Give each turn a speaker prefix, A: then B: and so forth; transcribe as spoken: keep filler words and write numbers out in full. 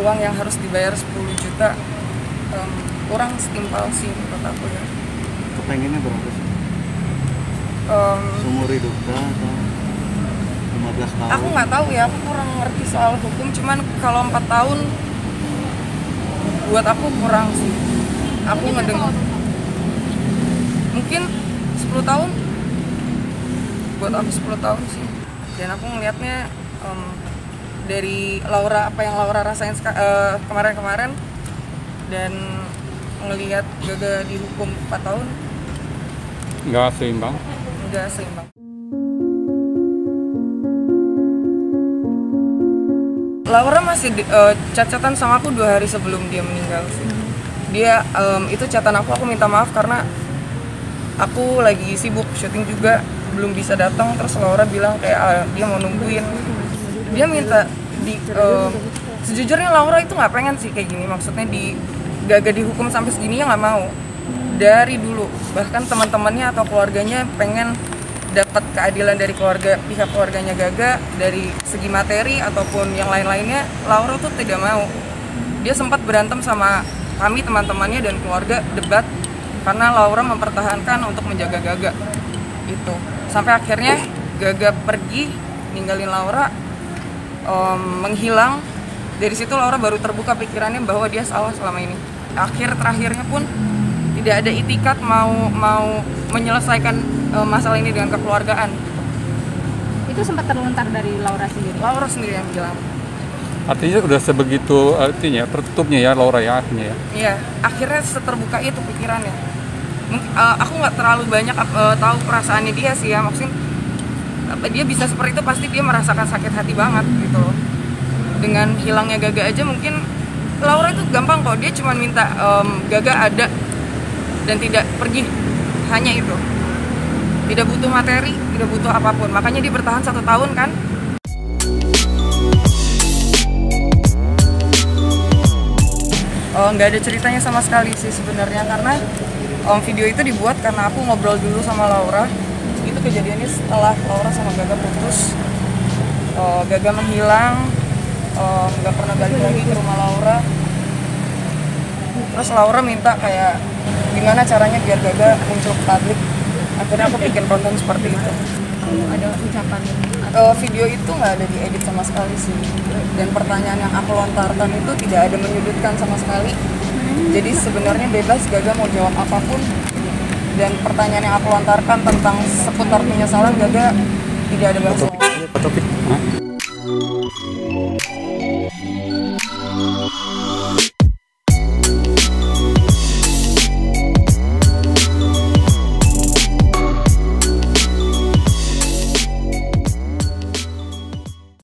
A: uang yang harus dibayar sepuluh juta um, kurang setimpal sih menurut aku ya.
B: Kepengennya berapa sih?
A: Um,
B: Seumur hidup kah atau lima belas tahun?
A: aku nggak tahu ya, aku kurang ngerti soal hukum, cuman kalau empat tahun buat aku kurang sih. Aku ngedengar mungkin sepuluh tahun, buat aku sepuluh tahun sih. Dan aku ngelihatnya um, dari Laura, apa yang Laura rasain uh, kemarin-kemarin, dan ngelihat Gaga dihukum empat tahun,
C: nggak seimbang.
A: nggak seimbang. Laura masih uh, chat-chatan sama aku dua hari sebelum dia meninggal sih. Dia um, itu chatan aku, aku minta maaf karena aku lagi sibuk syuting juga, belum bisa datang. Terus Laura bilang kayak uh, dia mau nungguin. Dia minta di um, sejujurnya Laura itu nggak pengen sih kayak gini, maksudnya di Gaga dihukum sampai segini ya nggak mau dari dulu. Bahkan teman-temannya atau keluarganya pengen dapat keadilan dari keluarga, pihak keluarganya Gaga dari segi materi ataupun yang lain-lainnya. Laura tuh tidak mau. Dia sempat berantem sama kami teman-temannya dan keluarga, debat karena Laura mempertahankan untuk menjaga Gaga itu. Sampai akhirnya Gaga pergi ninggalin Laura, um, menghilang. Dari situ Laura baru terbuka pikirannya bahwa dia salah selama ini. Akhir terakhirnya pun tidak ada itikat mau mau menyelesaikan uh, masalah ini dengan kekeluargaan.
D: Itu sempat terlontar dari Laura sendiri.
A: Laura sendiri yang bilang.
C: Artinya udah sebegitu artinya tertutupnya ya Laura ya akhirnya ya.
A: Iya, akhirnya seterbuka itu pikirannya. Mungkin uh, aku nggak terlalu banyak uh, tahu perasaannya dia sih ya, maksudnya uh, dia bisa seperti itu pasti dia merasakan sakit hati banget gitu loh. Dengan hilangnya Gaga aja mungkin Laura itu gampang kok, dia cuma minta um, Gaga ada dan tidak pergi, hanya itu. Tidak butuh materi, tidak butuh apapun, makanya dia bertahan satu tahun kan. Nggak uh, ada ceritanya sama sekali sih sebenarnya, karena um, video itu dibuat karena aku ngobrol dulu sama Laura. Itu kejadiannya setelah Laura sama Gaga putus. uh, Gaga menghilang, nggak um, pernah balik lagi ke rumah Laura. Terus Laura minta kayak gimana caranya biar Gaga muncul ke publik. Akhirnya aku bikin konten seperti itu.
D: Ada ucapan
A: uh, video itu nggak ada diedit sama sekali sih, dan pertanyaan yang aku lontarkan itu tidak ada menyudutkan sama sekali. Jadi sebenarnya bebas Gaga mau jawab apapun, dan pertanyaan yang aku lontarkan tentang seputar penyesalan Gaga tidak ada bahasa.
C: Topik. Hah?